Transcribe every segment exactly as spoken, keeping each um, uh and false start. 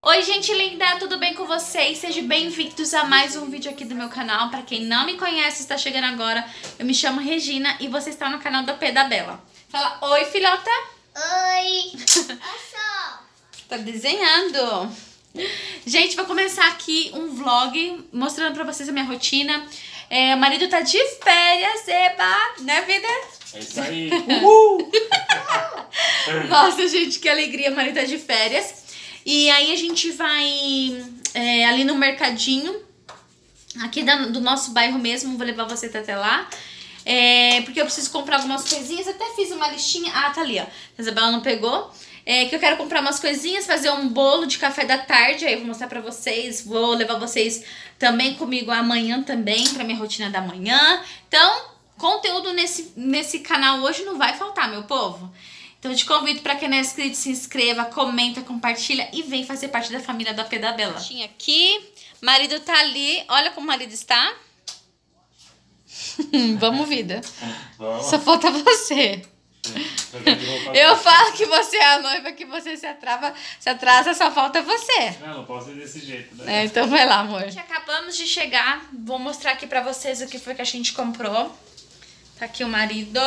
Oi gente linda, tudo bem com vocês? Sejam bem-vindos a mais um vídeo aqui do meu canal. Pra quem não me conhece, está chegando agora, eu me chamo Regina e você está no canal da P da Bela. Fala oi, filhota. Oi. Eu sou. Tá desenhando. Gente, vou começar aqui um vlog mostrando pra vocês a minha rotina. É, o marido tá de férias, eba, né, vida? É isso aí. Uhul! Nossa, gente, que alegria, o marido tá de férias. E aí a gente vai é, ali no mercadinho, aqui da, do nosso bairro mesmo, vou levar você até lá. É, porque eu preciso comprar algumas coisinhas, até fiz uma listinha. Ah, tá ali, ó. A Isabela não pegou. É, que eu quero comprar umas coisinhas, fazer um bolo de café da tarde. Aí eu vou mostrar pra vocês, vou levar vocês também comigo amanhã também, pra minha rotina da manhã. Então, conteúdo nesse, nesse canal hoje não vai faltar, meu povo. Então eu te convido para quem não é inscrito, se inscreva, comenta, compartilha e vem fazer parte da família da P da Bela. Tinha aqui, marido tá ali, olha como o marido está. Vamos, vida. Vamos. Só falta você. Eu falo que você é a noiva, que você se atrava, se atrasa, só falta você. Não, não posso ir desse jeito, né? É, então vai lá, amor. Acabamos de chegar, vou mostrar aqui pra vocês o que foi que a gente comprou. Tá aqui o marido.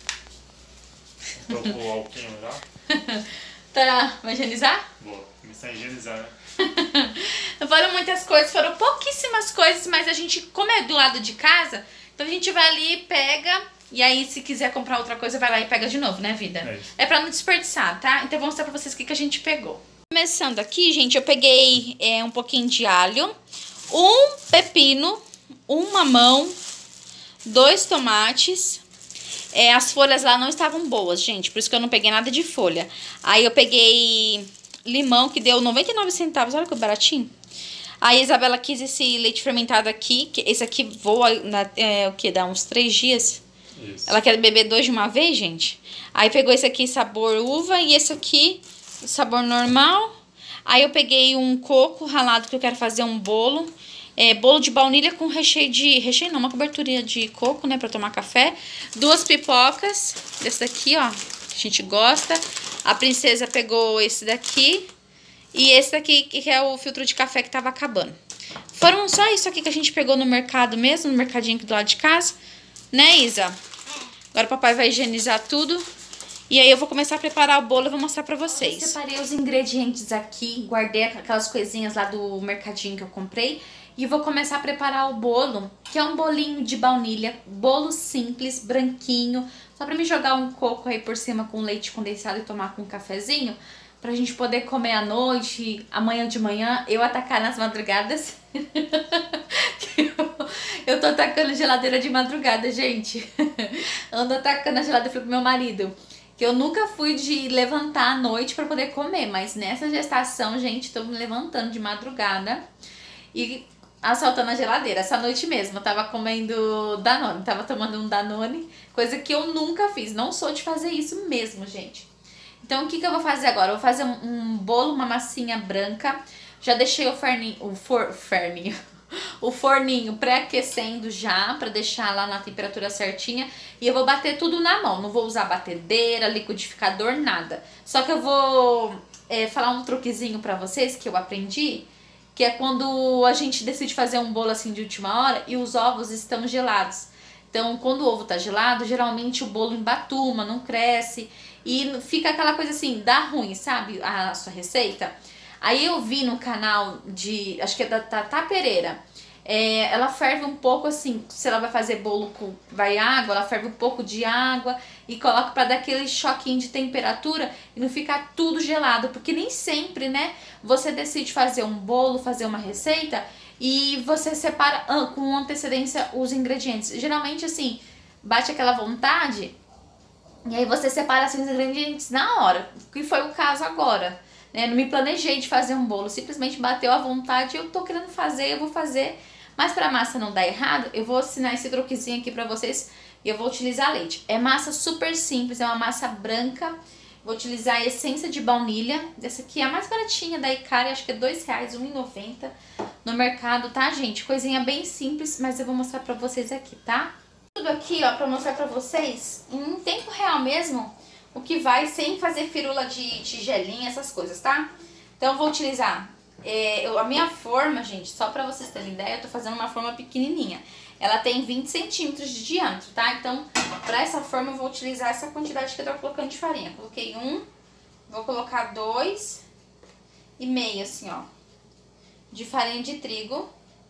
Tô com o alquinho já? Tá, vai higienizar? Vou começar a higienizar, né? Não foram muitas coisas, foram pouquíssimas coisas, mas a gente, como é do lado de casa, então a gente vai ali, pega, e aí se quiser comprar outra coisa, vai lá e pega de novo, né, vida? É isso. É pra não desperdiçar, tá? Então eu vou mostrar pra vocês o que, que a gente pegou. Começando aqui, gente, eu peguei é, um pouquinho de alho, um pepino, um mamão, dois tomates. É, as folhas lá não estavam boas, gente, por isso que eu não peguei nada de folha. Aí eu peguei limão, que deu noventa e nove centavos, olha que baratinho. Aí a Isabela quis esse leite fermentado aqui, que esse aqui voa, na, é, o que, dá uns três dias. Isso. Ela quer beber dois de uma vez, gente. Aí pegou esse aqui, sabor uva, e esse aqui, sabor normal. Aí eu peguei um coco ralado, que eu quero fazer um bolo. É, bolo de baunilha com recheio de... Recheio não, uma cobertura de coco, né? Pra tomar café. Duas pipocas. Desse daqui, ó. Que a gente gosta. A princesa pegou esse daqui. E esse daqui, que é o filtro de café que tava acabando. Foram só isso aqui que a gente pegou no mercado mesmo. No mercadinho aqui do lado de casa. Né, Isa? Agora o papai vai higienizar tudo. E aí eu vou começar a preparar o bolo e vou mostrar pra vocês. Eu separei os ingredientes aqui. Guardei aquelas coisinhas lá do mercadinho que eu comprei. E vou começar a preparar o bolo, que é um bolinho de baunilha, bolo simples, branquinho, só pra me jogar um coco aí por cima com leite condensado e tomar com um cafezinho, pra gente poder comer à noite, amanhã de manhã, eu atacar nas madrugadas. eu, eu tô atacando geladeira de madrugada, gente. Ando atacando a geladeira, falei pro meu marido que eu nunca fui de levantar à noite pra poder comer, mas nessa gestação, gente, tô me levantando de madrugada e assaltando a geladeira. Essa noite mesmo eu tava comendo Danone, tava tomando um Danone, coisa que eu nunca fiz, não sou de fazer isso mesmo, gente. Então o que que eu vou fazer agora? Eu vou fazer um, um bolo, uma massinha branca, já deixei o forninho, o for, forninho, o forninho pré-aquecendo já, pra deixar lá na temperatura certinha, e eu vou bater tudo na mão, não vou usar batedeira, liquidificador, nada. Só que eu vou é, falar um truquezinho pra vocês que eu aprendi, que é quando a gente decide fazer um bolo assim de última hora e os ovos estão gelados. Então, quando o ovo tá gelado, geralmente o bolo embatuma, não cresce e fica aquela coisa assim, dá ruim, sabe? A sua receita. Aí eu vi no canal de, acho que é da Tata Pereira, é, ela ferve um pouco assim, se ela vai fazer bolo com vai água, ela ferve um pouco de água e coloca pra dar aquele choquinho de temperatura e não ficar tudo gelado, porque nem sempre, né, você decide fazer um bolo, fazer uma receita e você separa com antecedência os ingredientes. Geralmente assim, bate aquela vontade e aí você separa assim, os ingredientes na hora, que foi o caso agora, né, não me planejei de fazer um bolo, simplesmente bateu à vontade e eu tô querendo fazer, eu vou fazer. Mas pra massa não dar errado, eu vou ensinar esse truquezinho aqui pra vocês e eu vou utilizar leite. É massa super simples, é uma massa branca. Vou utilizar a essência de baunilha. Essa aqui é a mais baratinha da Icari, acho que é dois reais, um real e noventa centavos no mercado, tá, gente? Coisinha bem simples, mas eu vou mostrar pra vocês aqui, tá? Tudo aqui, ó, pra mostrar pra vocês, em tempo real mesmo, o que vai sem fazer firula de tigelinha, essas coisas, tá? Então eu vou utilizar É, eu, a minha forma, gente, só pra vocês terem ideia, eu tô fazendo uma forma pequenininha. Ela tem vinte centímetros de diâmetro, tá? Então, pra essa forma eu vou utilizar essa quantidade que eu tô colocando de farinha. Coloquei um, vou colocar dois e meio, assim, ó, de farinha de trigo.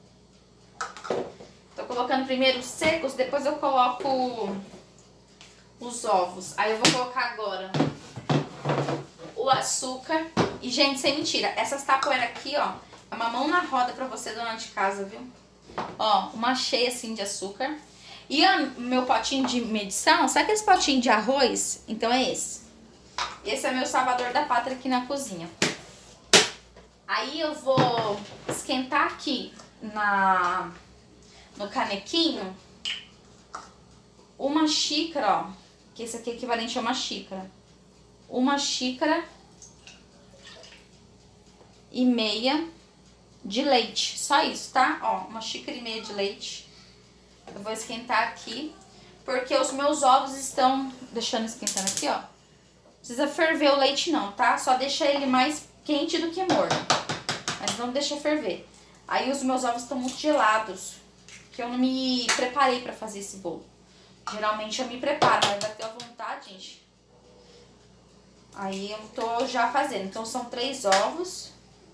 Tô colocando primeiro os secos, depois eu coloco os ovos. Aí eu vou colocar agora o açúcar. E, gente, sem mentira, essas tapoeiras aqui, ó, é uma mão na roda pra você, dona de casa, viu? Ó, uma cheia assim de açúcar. E o meu potinho de medição, sabe aqueles potinhos de arroz? Então é esse. Esse é meu salvador da pátria aqui na cozinha. Aí eu vou esquentar aqui na, no canequinho uma xícara, ó. Que esse aqui é equivalente a uma xícara. Uma xícara e meia de leite. Só isso, tá? Ó, uma xícara e meia de leite. Eu vou esquentar aqui, porque os meus ovos estão deixando esquentando aqui, ó. Não precisa ferver o leite não, tá? Só deixa ele mais quente do que morno. Mas não deixa ferver. Aí os meus ovos estão muito gelados, que eu não me preparei pra fazer esse bolo. Geralmente eu me preparo, mas bateu à vontade, gente. Aí eu tô já fazendo. Então são três ovos.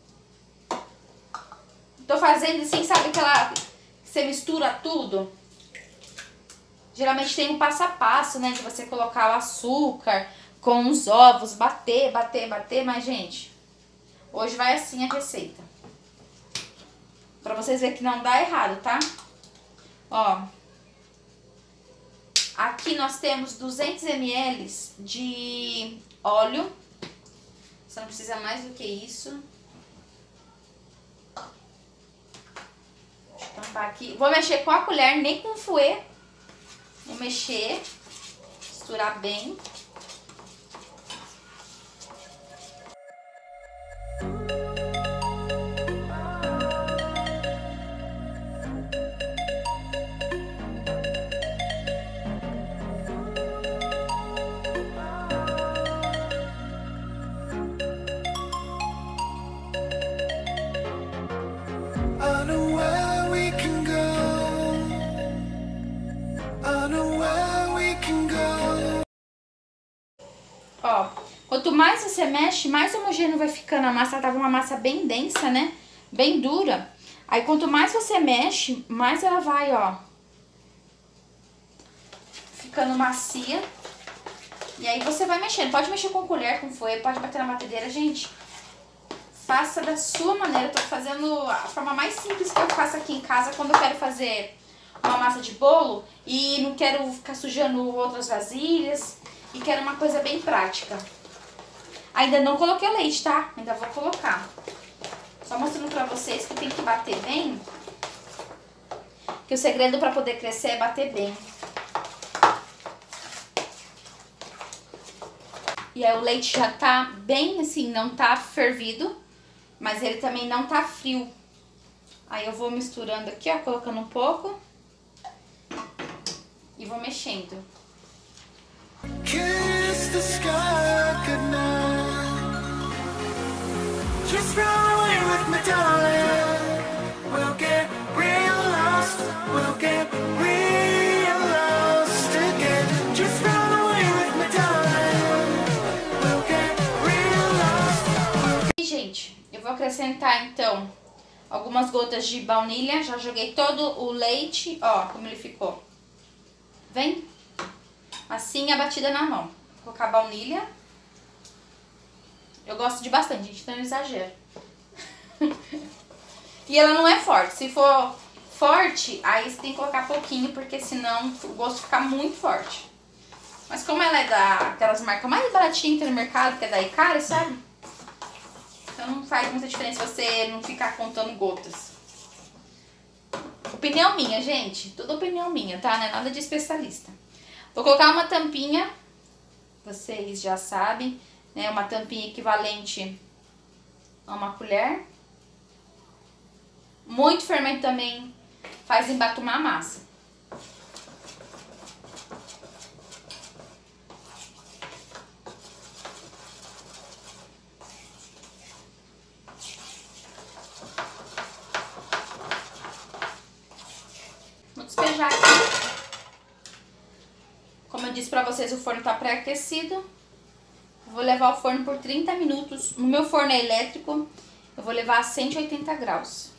Tô fazendo assim, sabe aquela que você mistura tudo? Geralmente tem um passo a passo, né? De você colocar o açúcar com os ovos, bater, bater, bater. Mas, gente, hoje vai assim a receita. Pra vocês verem que não dá errado, tá? Ó. Aqui nós temos duzentos mililitros de óleo. Você não precisa mais do que isso. Deixa eu tampar aqui. Vou mexer com a colher, nem com o fouet. Vou mexer. Misturar bem. Ó, quanto mais você mexe, mais homogêneo vai ficando a massa. Ela tava uma massa bem densa, né? Bem dura. Aí, quanto mais você mexe, mais ela vai, ó, ficando macia. E aí você vai mexendo. Pode mexer com colher, com fouet, pode bater na batedeira, gente. Faça da sua maneira. Eu tô fazendo a forma mais simples que eu faço aqui em casa quando eu quero fazer uma massa de bolo e não quero ficar sujando outras vasilhas. E quero uma coisa bem prática. Ainda não coloquei o leite, tá? Ainda vou colocar. Só mostrando pra vocês que tem que bater bem. Que o segredo pra poder crescer é bater bem. E aí o leite já tá bem assim, não tá fervido. Mas ele também não tá frio. Aí eu vou misturando aqui, ó, colocando um pouco. E vou mexendo. Kiss the sky goodnight. Just run away with me, darling. We'll get real lost. We'll get real lost again. Just run away with me, darling. We'll get real lost. E, gente, eu vou acrescentar então algumas gotas de baunilha. Já joguei todo o leite, ó, como ele ficou. Vem? Assim, a batida na mão. Vou colocar baunilha. Eu gosto de bastante, gente, então não exagero. E ela não é forte. Se for forte, aí você tem que colocar pouquinho, porque senão o gosto fica muito forte. Mas como ela é daquelas marcas mais baratinhas que tem no mercado, que é da Icari, sabe? Então não faz muita diferença você não ficar contando gotas. Opinião minha, gente. Tudo opinião minha, tá? Não é nada de especialista. Vou colocar uma tampinha, vocês já sabem, né? Uma tampinha equivalente a uma colher. Muito fermento também faz embatumar a massa. disse pra vocês, o forno tá pré-aquecido. Vou levar o forno por trinta minutos. No meu forno é elétrico, eu vou levar a cento e oitenta graus.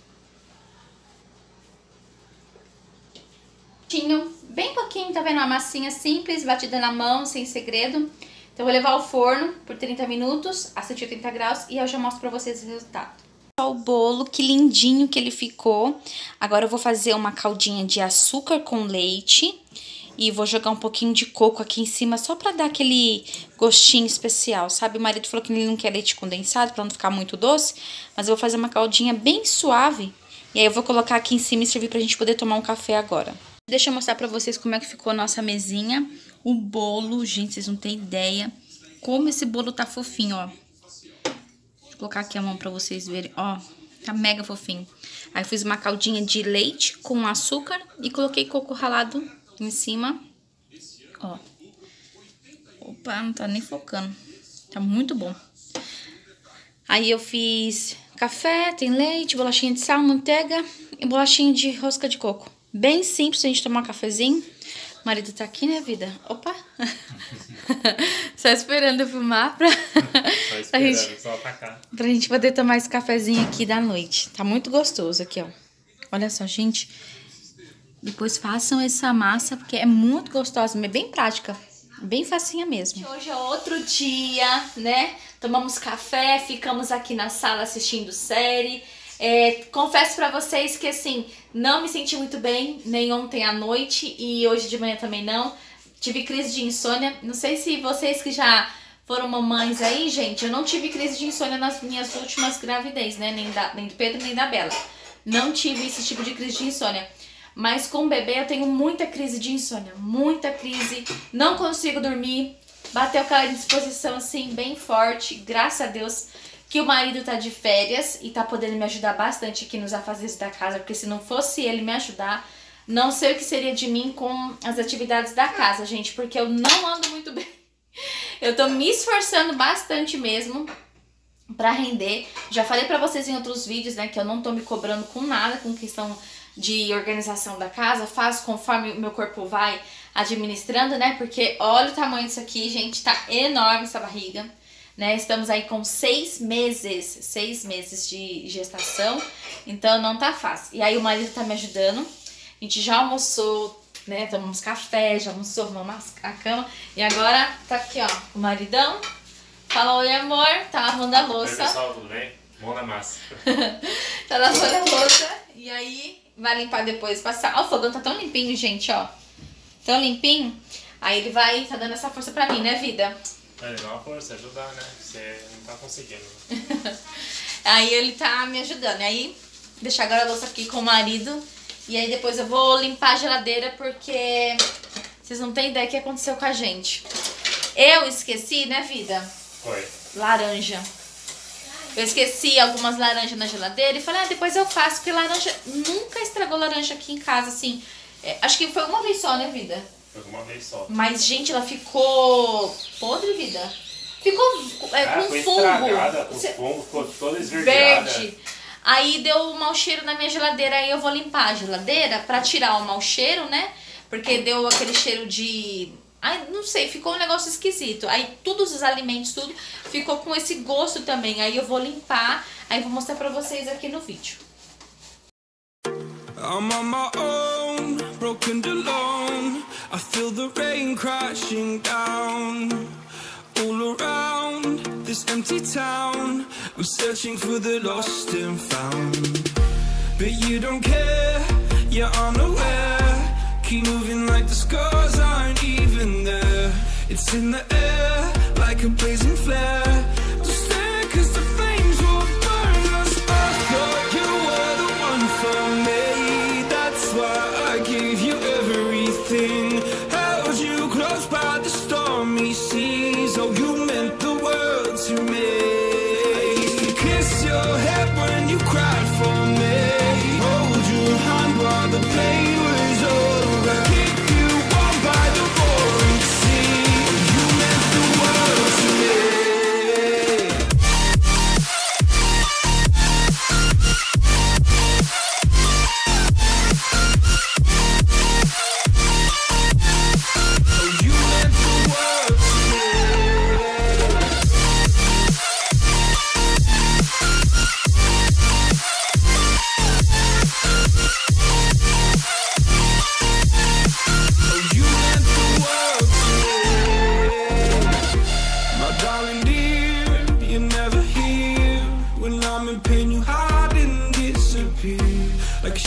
Tinha bem pouquinho, tá vendo? Uma massinha simples, batida na mão, sem segredo. Então eu vou levar ao forno por trinta minutos, a cento e oitenta graus, e eu já mostro pra vocês o resultado. O bolo, que lindinho que ele ficou. Agora eu vou fazer uma caldinha de açúcar com leite. E vou jogar um pouquinho de coco aqui em cima, só pra dar aquele gostinho especial, sabe? O marido falou que ele não quer leite condensado, pra não ficar muito doce. Mas eu vou fazer uma caldinha bem suave. E aí eu vou colocar aqui em cima e servir pra gente poder tomar um café agora. Deixa eu mostrar pra vocês como é que ficou a nossa mesinha. O bolo, gente, vocês não têm ideia como esse bolo tá fofinho, ó. Vou colocar aqui a mão pra vocês verem, ó. Tá mega fofinho. Aí eu fiz uma caldinha de leite com açúcar e coloquei coco ralado em cima, ó. Opa, não tá nem focando. Tá muito bom. Aí eu fiz café, tem leite, bolachinha de sal, manteiga e bolachinha de rosca de coco. Bem simples a gente tomar um cafezinho. O marido tá aqui, né, vida? Opa! Só esperando eu filmar pra... Só esperando, pra gente... só atacar. Pra gente poder tomar esse cafezinho aqui da noite. Tá muito gostoso aqui, ó. Olha só, gente. Depois façam essa massa, porque é muito gostosa, é bem prática, bem facinha mesmo. Hoje é outro dia, né? Tomamos café, ficamos aqui na sala assistindo série. É, confesso pra vocês que, assim, não me senti muito bem, nem ontem à noite e hoje de manhã também não. Tive crise de insônia. Não sei se vocês que já foram mamães aí, gente, eu não tive crise de insônia nas minhas últimas gravidez, né? Nem, da, nem do Pedro, nem da Bela. Não tive esse tipo de crise de insônia. Mas com o bebê eu tenho muita crise de insônia, muita crise, não consigo dormir, bateu aquela disposição assim bem forte, graças a Deus que o marido tá de férias e tá podendo me ajudar bastante aqui nos afazeres da casa, porque se não fosse ele me ajudar, não sei o que seria de mim com as atividades da casa, gente, porque eu não ando muito bem. Eu tô me esforçando bastante mesmo pra render. Já falei pra vocês em outros vídeos, né, que eu não tô me cobrando com nada, com questão de organização da casa, faço conforme o meu corpo vai administrando, né, porque olha o tamanho disso aqui, gente, tá enorme essa barriga, né, estamos aí com seis meses, seis meses de gestação, então não tá fácil. E aí o marido tá me ajudando, a gente já almoçou, né, tomamos café, já almoçou, arrumamos a cama, e agora tá aqui, ó, o maridão, fala oi amor, tá lavando a louça. Oi pessoal, tudo bem? Mão na massa. Tá lavando a louça, e aí vai limpar depois, passar. Ó, o fogão tá tão limpinho, gente, ó. Tão limpinho. Aí ele vai, tá dando essa força pra mim, né, vida? É, dá uma força, ajudar, né? Você não tá conseguindo. Aí ele tá me ajudando. E aí, deixar agora a louça aqui com o marido. E aí depois eu vou limpar a geladeira, porque vocês não têm ideia do que aconteceu com a gente. Eu esqueci, né, vida? Foi. Laranja. Eu esqueci algumas laranjas na geladeira e falei, ah, depois eu faço, porque laranja, nunca estragou laranja aqui em casa, assim. É, acho que foi uma vez só, né, vida? Foi uma vez só. Mas, gente, ela ficou podre, vida. Ficou é, ah, com foi fungo. estragada, o Cê... fungo ficou toda esverdeada. Verde. Aí deu um mau cheiro na minha geladeira, aí eu vou limpar a geladeira pra tirar o mau cheiro, né? Porque deu aquele cheiro de... Ai, não sei, ficou um negócio esquisito. Aí todos os alimentos, tudo, ficou com esse gosto também. Aí eu vou limpar, aí vou mostrar pra vocês aqui no vídeo. I'm on my own, broken alone. I feel the rain crashing down all around this empty town. I'm searching for the lost and found. But you don't care, you're unaware. Keep moving like the scars aren't even there. It's in the air, like a blazing flare. Don't stare, cause the flames will burn us. I thought you were the one for me. That's why I gave you everything. Held you close by the stormy seas. Oh, you meant the world to me. I used to kiss your head when you cried for me. Hold your hand while the pain was over.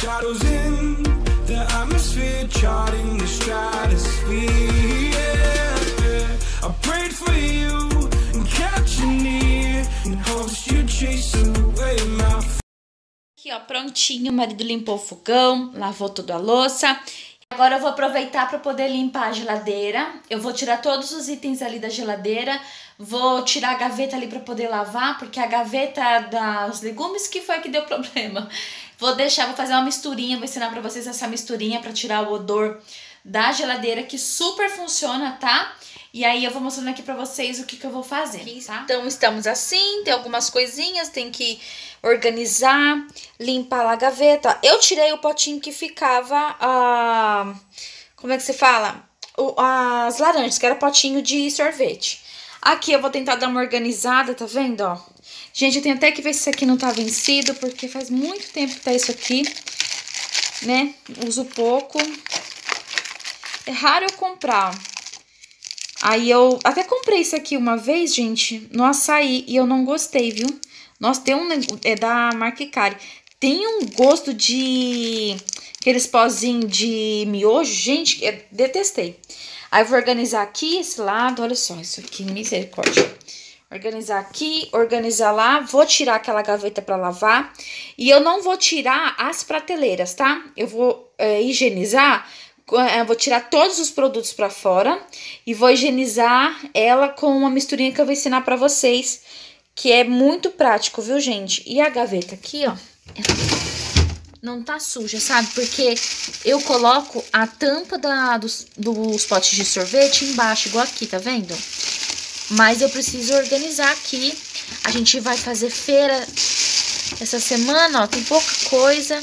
Shadows in the atmosphere, charting the stratosphere. Yeah, yeah. I prayed for you and kept you near in hopes you'd chase away my fear. Aqui, ó, prontinho. O marido limpou o fogão, lavou toda a louça. Agora eu vou aproveitar para poder limpar a geladeira. Eu vou tirar todos os itens ali da geladeira. Vou tirar a gaveta ali para poder lavar, porque a gaveta dos legumes que foi que deu problema. Vou deixar, vou fazer uma misturinha, vou ensinar para vocês essa misturinha para tirar o odor da geladeira, que super funciona, tá? E aí eu vou mostrando aqui pra vocês o que que eu vou fazer, tá? Então estamos assim, tem algumas coisinhas, tem que organizar, limpar a gaveta. Eu tirei o potinho que ficava, ah, como é que se fala? O, as laranjas, que era potinho de sorvete. Aqui eu vou tentar dar uma organizada, tá vendo, ó? Gente, eu tenho até que ver se isso aqui não tá vencido, porque faz muito tempo que tá isso aqui, né? Uso pouco. É raro eu comprar, ó. Aí eu até comprei isso aqui uma vez, gente, no açaí, e eu não gostei, viu? Nossa, tem um... é da marca Ikari. Tem um gosto de... aqueles pozinhos de miojo, gente, eu detestei. Aí eu vou organizar aqui esse lado, olha só, isso aqui, misericórdia. Organizar aqui, organizar lá, vou tirar aquela gaveta pra lavar. E eu não vou tirar as prateleiras, tá? Eu vou é, higienizar... Eu vou tirar todos os produtos pra fora e vou higienizar ela com uma misturinha que eu vou ensinar pra vocês, que é muito prático, viu, gente? E a gaveta aqui, ó, não tá suja, sabe? Porque eu coloco a tampa da, dos, dos potes de sorvete embaixo, igual aqui, tá vendo? Mas eu preciso organizar aqui. A gente vai fazer feira essa semana, ó, tem pouca coisa.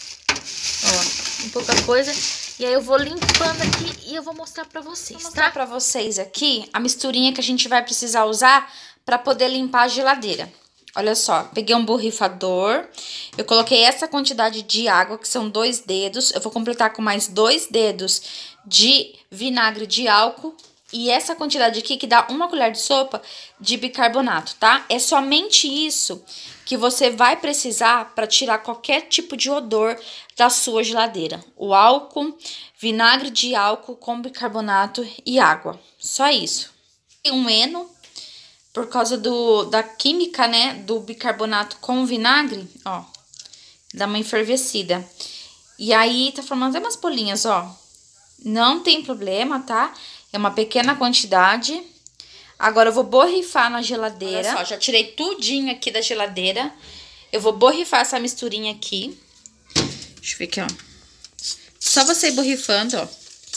Ó, tem pouca coisa. E aí eu vou limpando aqui e eu vou mostrar pra vocês, vou mostrar tá? pra vocês aqui a misturinha que a gente vai precisar usar pra poder limpar a geladeira. Olha só, peguei um borrifador, eu coloquei essa quantidade de água, que são dois dedos. Eu vou completar com mais dois dedos de vinagre de álcool. E essa quantidade aqui que dá uma colher de sopa de bicarbonato, tá? É somente isso que você vai precisar para tirar qualquer tipo de odor da sua geladeira. O álcool, vinagre de álcool com bicarbonato e água. Só isso. E um eno, por causa do, da química, né, do bicarbonato com vinagre, ó, dá uma enfervecida. E aí tá formando até umas bolinhas, ó. Não tem problema, tá? É uma pequena quantidade. Agora eu vou borrifar na geladeira. Olha só, já tirei tudinho aqui da geladeira. Eu vou borrifar essa misturinha aqui. Deixa eu ver aqui, ó. Só você ir borrifando, ó.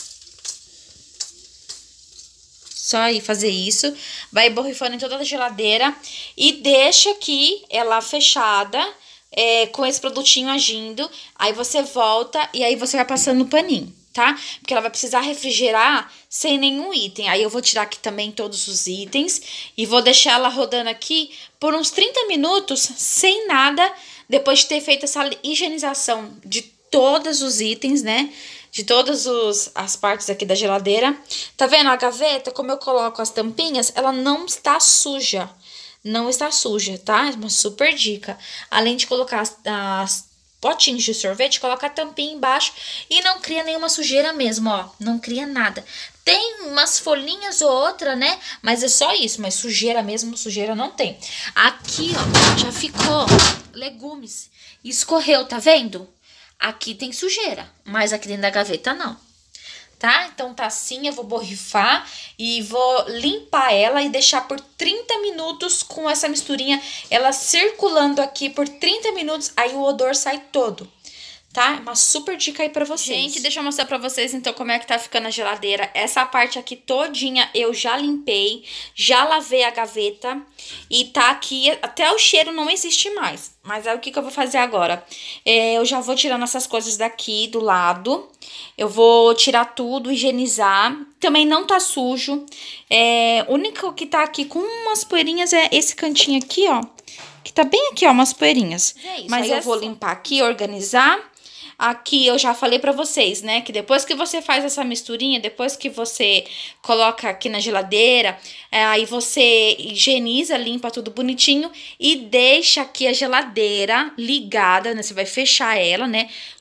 Só aí fazer isso. Vai borrifando em toda a geladeira. E deixa aqui ela fechada, é, com esse produtinho agindo. Aí você volta e aí você vai passando no paninho, tá? Porque ela vai precisar refrigerar sem nenhum item. Aí eu vou tirar aqui também todos os itens e vou deixar ela rodando aqui por uns trinta minutos sem nada, depois de ter feito essa higienização de todos os itens, né? De todas os, as partes aqui da geladeira. Tá vendo a gaveta? Como eu coloco as tampinhas, ela não está suja. Não está suja, tá? É uma super dica. Além de colocar as, as potinhos de sorvete, coloca a tampinha embaixo e não cria nenhuma sujeira mesmo, ó. Não cria nada. Tem umas folhinhas ou outra, né? Mas é só isso, mas sujeira mesmo, sujeira não tem. Aqui, ó, já ficou legumes. Escorreu, tá vendo? Aqui tem sujeira, mas aqui dentro da gaveta não. Tá? Então tá assim, eu vou borrifar e vou limpar ela e deixar por trinta minutos com essa misturinha, ela circulando aqui por trinta minutos, aí o odor sai todo, tá? Uma super dica aí pra vocês. Gente, deixa eu mostrar pra vocês então como é que tá ficando a geladeira. Essa parte aqui todinha eu já limpei, já lavei a gaveta e tá aqui, até o cheiro não existe mais. Mas aí o que que eu vou fazer agora? É, eu já vou tirando essas coisas daqui do lado. Eu vou tirar tudo, higienizar. Também não tá sujo. É, o único que tá aqui com umas poeirinhas é esse cantinho aqui, ó. Que tá bem aqui, ó, umas poeirinhas. É isso, mas eu vou limpar aqui, organizar. Aqui eu já falei pra vocês, né, que depois que você faz essa misturinha, depois que você coloca aqui na geladeira, é, aí você higieniza, limpa tudo bonitinho e deixa aqui a geladeira ligada, né, você vai fechar ela, né,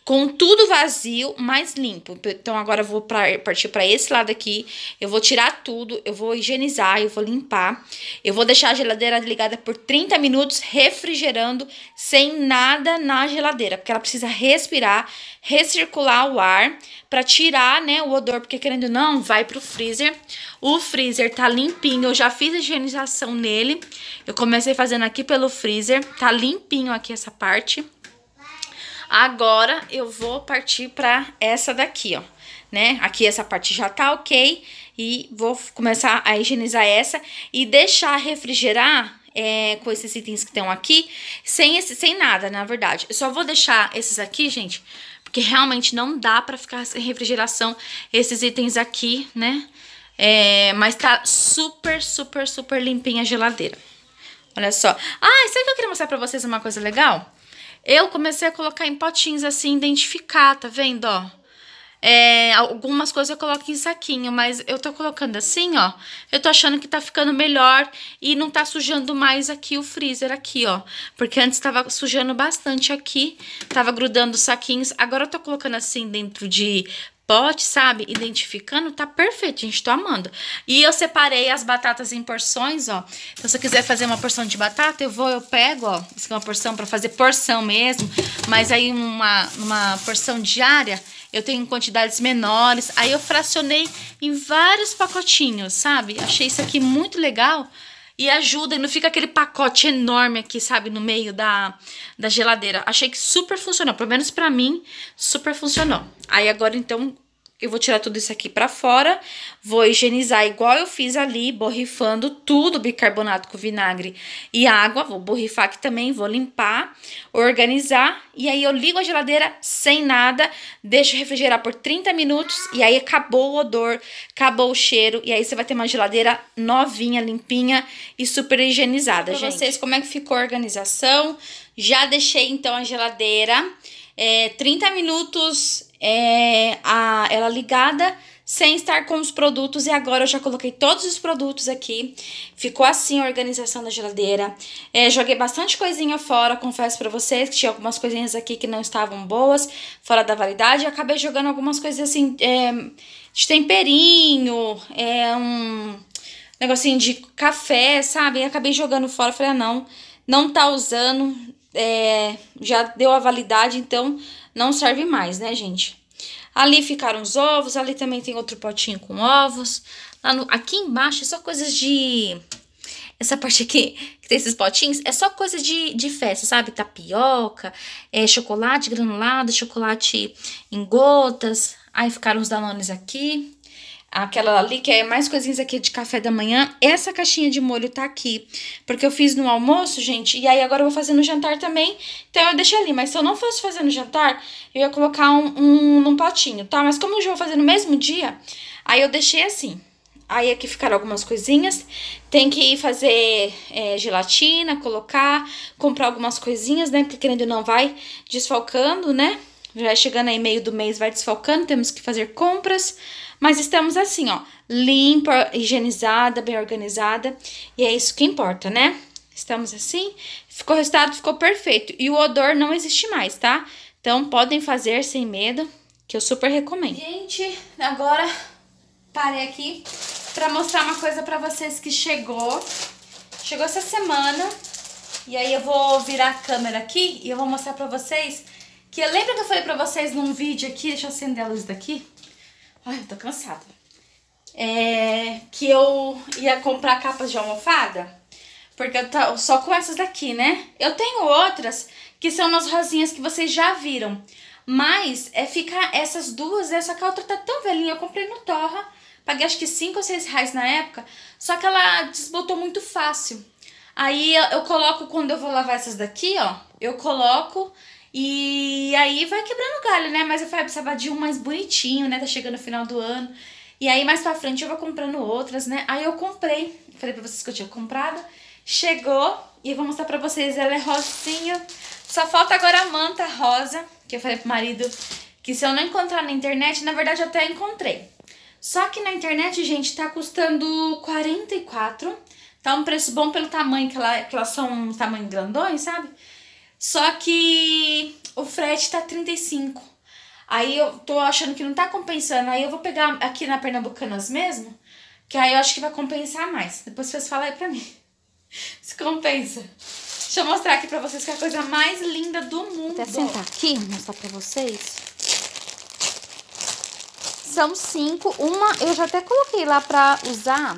com tudo vazio, mas limpo. Então, agora eu vou pra, partir para esse lado aqui. Eu vou tirar tudo, eu vou higienizar, eu vou limpar. Eu vou deixar a geladeira ligada por trinta minutos, refrigerando, sem nada na geladeira. Porque ela precisa respirar, recircular o ar, para tirar, né, o odor. Porque, querendo ou não, vai pro freezer. O freezer tá limpinho, eu já fiz a higienização nele. Eu comecei fazendo aqui pelo freezer, tá limpinho aqui essa parte. Agora, eu vou partir pra essa daqui, ó, né? Aqui essa parte já tá ok e vou começar a higienizar essa e deixar refrigerar é, com esses itens que estão aqui, sem, esse, sem nada, na verdade. Eu só vou deixar esses aqui, gente, porque realmente não dá pra ficar sem refrigeração esses itens aqui, né? É, mas tá super, super, super limpinha a geladeira. Olha só. Ah, sabe o que eu queria mostrar pra vocês uma coisa legal? Eu comecei a colocar em potinhos assim, identificar, tá vendo, ó? É, algumas coisas eu coloco em saquinho, mas eu tô colocando assim, ó. Eu tô achando que tá ficando melhor e não tá sujando mais aqui o freezer aqui, ó. Porque antes tava sujando bastante aqui, tava grudando os saquinhos. Agora eu tô colocando assim dentro de pote, sabe? Identificando, tá perfeito, gente, tô amando. E eu separei as batatas em porções, ó. Então, se eu quiser fazer uma porção de batata, eu vou, eu pego, ó. Isso aqui é uma porção pra fazer porção mesmo. Mas aí, uma, uma porção diária, eu tenho em quantidades menores. Aí, eu fracionei em vários pacotinhos, sabe? Achei isso aqui muito legal. E ajuda, e não fica aquele pacote enorme aqui, sabe, no meio da, da geladeira. Achei que super funcionou, pelo menos pra mim, super funcionou. Aí agora, então, eu vou tirar tudo isso aqui pra fora, vou higienizar igual eu fiz ali, borrifando tudo, bicarbonato com vinagre e água. Vou borrifar aqui também, vou limpar, organizar, e aí eu ligo a geladeira sem nada, deixo refrigerar por trinta minutos, e aí acabou o odor, acabou o cheiro, e aí você vai ter uma geladeira novinha, limpinha e super higienizada, pra gente. Vocês, como é que ficou a organização? Já deixei, então, a geladeira é, trinta minutos... É, a, ela ligada sem estar com os produtos, e agora eu já coloquei todos os produtos aqui. Ficou assim a organização da geladeira. É, joguei bastante coisinha fora, confesso pra vocês que tinha algumas coisinhas aqui que não estavam boas, fora da validade. Eu acabei jogando algumas coisas assim, é, de temperinho, é, um negocinho de café, sabe? E acabei jogando fora, falei, ah, não, não tá usando, é, já deu a validade, então não serve mais, né, gente? Ali ficaram os ovos, ali também tem outro potinho com ovos. Lá no, aqui embaixo é só coisas de... Essa parte aqui, que tem esses potinhos, é só coisa de, de festa, sabe? Tapioca, é, chocolate granulado, chocolate em gotas. Aí ficaram os danones aqui. Aquela ali, que é mais coisinhas aqui de café da manhã. Essa caixinha de molho tá aqui, porque eu fiz no almoço, gente, e aí agora eu vou fazer no jantar também. Então eu deixei ali, mas se eu não fosse fazer no jantar, eu ia colocar um, um num potinho, tá? Mas como eu já vou fazer no mesmo dia, aí eu deixei assim. Aí aqui ficaram algumas coisinhas. Tem que ir fazer é, gelatina, colocar, comprar algumas coisinhas, né? Porque querendo ou não vai desfalcando, né? Já chegando aí meio do mês, vai desfalcando, temos que fazer compras. Mas estamos assim, ó, limpa, higienizada, bem organizada. E é isso que importa, né? Estamos assim, ficou o resultado, ficou perfeito. E o odor não existe mais, tá? Então, podem fazer sem medo, que eu super recomendo. Gente, agora parei aqui pra mostrar uma coisa pra vocês que chegou. Chegou essa semana. E aí eu vou virar a câmera aqui e eu vou mostrar pra vocês que eu lembro que eu falei pra vocês num vídeo aqui, deixa eu acender a luz daqui. Ai, eu tô cansada. É, que eu ia comprar capas de almofada, porque eu tô só com essas daqui, né? Eu tenho outras que são umas rosinhas que vocês já viram, mas é ficar essas duas, essa que a outra tá tão velhinha, eu comprei no Torra, paguei acho que cinco ou seis reais na época, só que ela desbotou muito fácil. Aí eu, eu coloco, quando eu vou lavar essas daqui, ó, eu coloco... E aí vai quebrando galho, né? Mas eu falei, precisava de um mais bonitinho, né? Tá chegando o final do ano. E aí mais pra frente eu vou comprando outras, né? Aí eu comprei. Falei pra vocês que eu tinha comprado. Chegou. E eu vou mostrar pra vocês. Ela é rosinha. Só falta agora a manta rosa. Que eu falei pro marido que se eu não encontrar na internet... Na verdade eu até encontrei. Só que na internet, gente, tá custando quarenta e quatro. Tá um preço bom pelo tamanho. Que, ela, que elas são um tamanho grandões, sabe? Só que o frete tá trinta e cinco. Aí eu tô achando que não tá compensando. Aí eu vou pegar aqui na Pernambucanas mesmo, que aí eu acho que vai compensar mais. Depois vocês falam aí pra mim se compensa. Deixa eu mostrar aqui pra vocês que é a coisa mais linda do mundo. Vou até sentar aqui, mostrar pra vocês. São cinco. Uma eu já até coloquei lá pra usar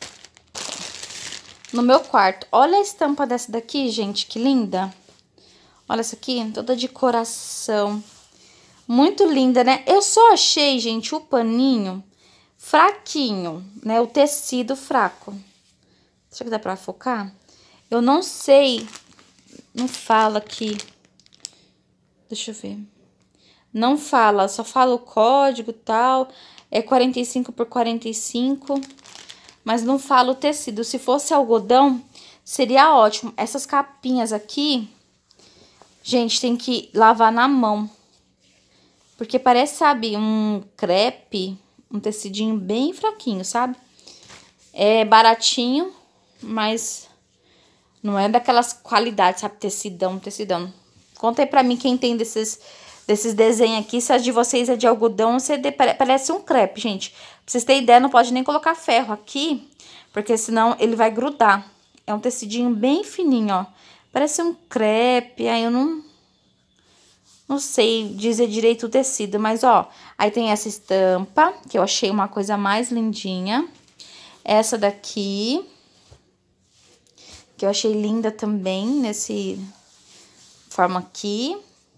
no meu quarto. Olha a estampa dessa daqui, gente, que linda. Olha essa aqui, toda de coração. Muito linda, né? Eu só achei, gente, o paninho fraquinho, né? O tecido fraco. Será que dá pra focar? Eu não sei. Não fala aqui. Deixa eu ver. Não fala, só fala o código e tal. É quarenta e cinco por quarenta e cinco. Mas não fala o tecido. Se fosse algodão, seria ótimo. Essas capinhas aqui, gente, tem que lavar na mão. Porque parece, sabe, um crepe, um tecidinho bem fraquinho, sabe? É baratinho, mas não é daquelas qualidades, sabe? Tecidão, tecidão. Conta aí pra mim quem tem desses, desses desenhos aqui. Se a de vocês é de algodão, você de, parece um crepe, gente. Pra vocês terem ideia, não pode nem colocar ferro aqui, porque senão ele vai grudar. É um tecidinho bem fininho, ó. Parece um crepe, aí eu não... Não sei dizer direito o tecido, mas ó, aí tem essa estampa, que eu achei uma coisa mais lindinha. Essa daqui, que eu achei linda também, nesse forma aqui.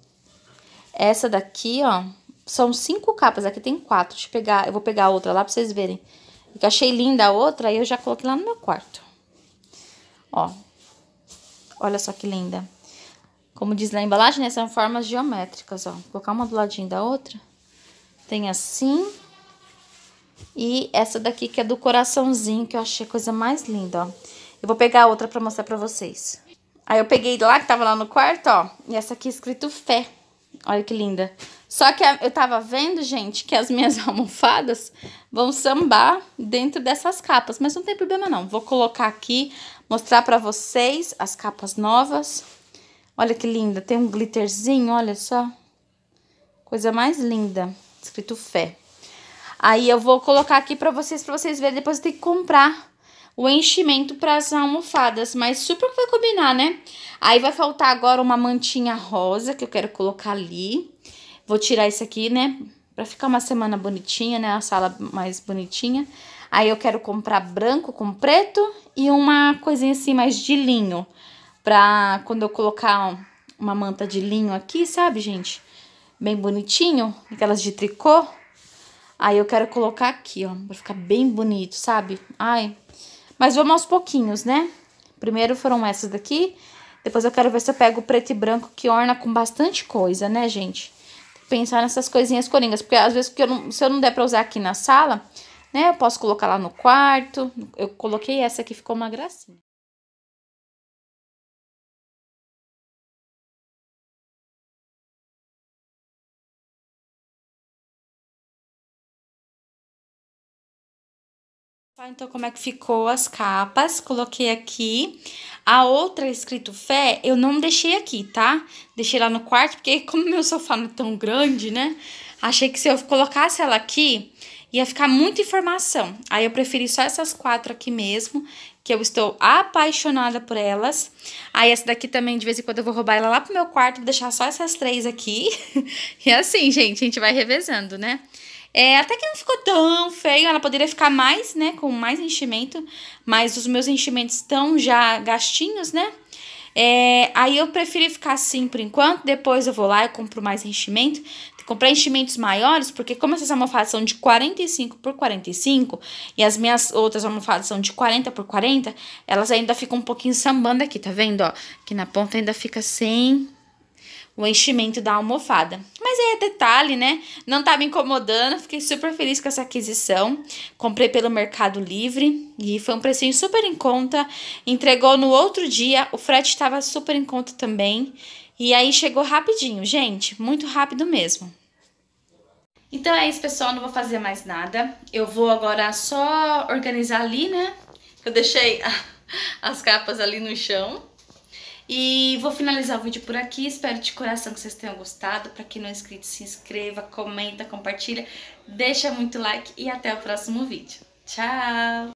Essa daqui, ó, são cinco capas, aqui tem quatro. Deixa eu pegar, eu vou pegar a outra lá pra vocês verem. Eu achei linda a outra, aí eu já coloquei lá no meu quarto. Ó, olha só que linda. Como diz na embalagem, né? São formas geométricas, ó. Vou colocar uma do ladinho da outra. Tem assim. E essa daqui que é do coraçãozinho, que eu achei a coisa mais linda, ó. Eu vou pegar a outra pra mostrar pra vocês. Aí eu peguei lá, que tava lá no quarto, ó. E essa aqui escrito fé. Olha que linda. Só que eu tava vendo, gente, que as minhas almofadas vão sambar dentro dessas capas. Mas não tem problema não. Vou colocar aqui, mostrar pra vocês as capas novas. Olha que linda, tem um glitterzinho, olha só. Coisa mais linda, escrito fé. Aí eu vou colocar aqui pra vocês, pra vocês verem. Depois eu tenho que comprar o enchimento pras almofadas, mas super que vai combinar, né? Aí vai faltar agora uma mantinha rosa, que eu quero colocar ali. Vou tirar isso aqui, né? Pra ficar uma semana bonitinha, né? A sala mais bonitinha. Aí eu quero comprar branco com preto e uma coisinha assim mais de linho. Pra quando eu colocar uma manta de linho aqui, sabe, gente? Bem bonitinho, aquelas de tricô. Aí eu quero colocar aqui, ó, pra ficar bem bonito, sabe? Ai, mas vamos aos pouquinhos, né? Primeiro foram essas daqui. Depois eu quero ver se eu pego o preto e branco, que orna com bastante coisa, né, gente? Tem que pensar nessas coisinhas coringas, porque às vezes porque eu não, se eu não der pra usar aqui na sala, né, eu posso colocar lá no quarto. Eu coloquei essa aqui, ficou uma gracinha. Então, como é que ficou as capas? Coloquei aqui. A outra escrito fé, eu não deixei aqui, tá? Deixei lá no quarto, porque como meu sofá não é tão grande, né? Achei que se eu colocasse ela aqui, ia ficar muita informação. Aí eu preferi só essas quatro aqui mesmo, que eu estou apaixonada por elas. Aí essa daqui também, de vez em quando, eu vou roubar ela lá pro meu quarto, vou deixar só essas três aqui. E assim, gente, a gente vai revezando, né? É, até que não ficou tão feio, ela poderia ficar mais, né, com mais enchimento, mas os meus enchimentos estão já gastinhos, né? É, aí eu preferi ficar assim por enquanto, depois eu vou lá e compro mais enchimento. Tem que comprar enchimentos maiores, porque como essas almofadas são de quarenta e cinco por quarenta e cinco e as minhas outras almofadas são de quarenta por quarenta, elas ainda ficam um pouquinho sambando aqui, tá vendo, ó? Aqui na ponta ainda fica sem o enchimento da almofada. Mas aí é detalhe, né? Não tá me incomodando, fiquei super feliz com essa aquisição. Comprei pelo Mercado Livre e foi um precinho super em conta. Entregou no outro dia, o frete estava super em conta também. E aí chegou rapidinho, gente, muito rápido mesmo. Então é isso, pessoal, não vou fazer mais nada. Eu vou agora só organizar ali, né? Eu deixei as capas ali no chão. E vou finalizar o vídeo por aqui. Espero de coração que vocês tenham gostado. Pra quem não é inscrito, se inscreva, comenta, compartilha, deixa muito like e até o próximo vídeo. Tchau!